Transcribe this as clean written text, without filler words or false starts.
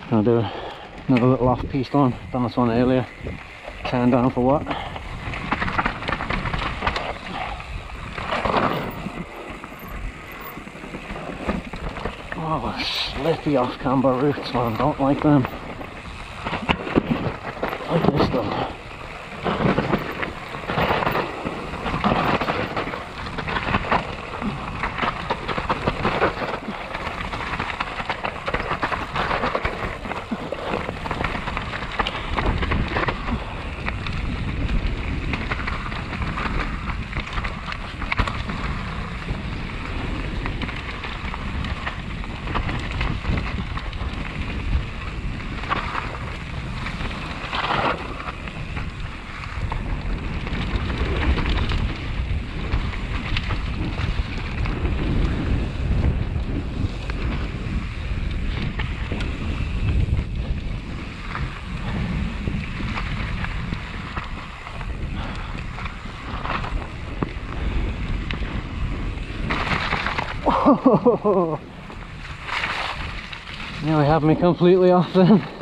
I'll do another little off-piste one. Done this one earlier. Turn down for what? Oh, slippy off-camber routes, man. Don't like them. Like this though. Nearly had me completely off then.